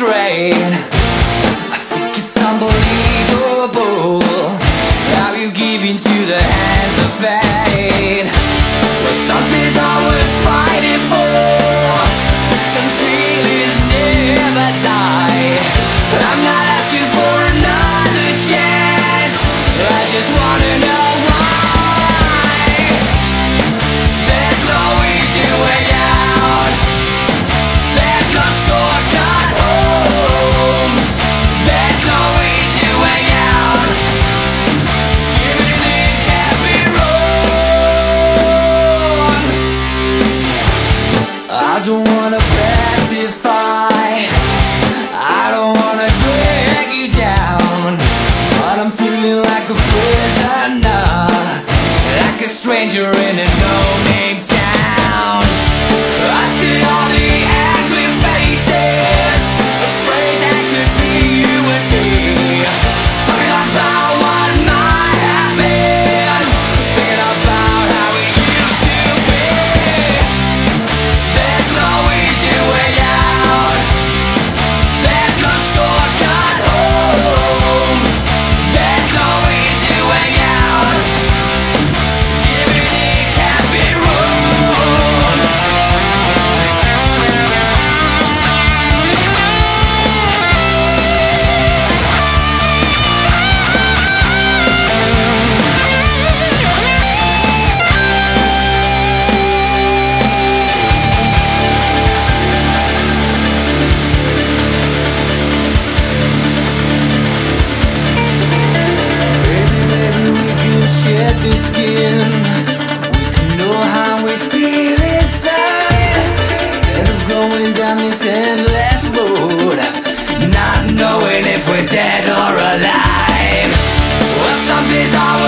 straight. I think it's unbelievable how you give into the hands of fate. Well, something's all worth fighting for, some feelings never die. But I'm not asking for another chance, I just wanna know why. There's no easy way out, there's no shortcut home, there's no easy way out. Giving in can't be wrong. I don't wanna pacify, I don't wanna drag you down, but I'm feeling like a prisoner, like a stranger in a no-name town. I see all the angry faces, afraid that could be you and me. Talking about what might have been, thinking about how it used to be. There's no easy way out, there's no shortcut home, there's no easy way out. Giving in can't be wrong. Baby, we can shed the skin, we can know how we feel inside, instead of going down this endless road, not knowing if we're dead or alive. Well, something's always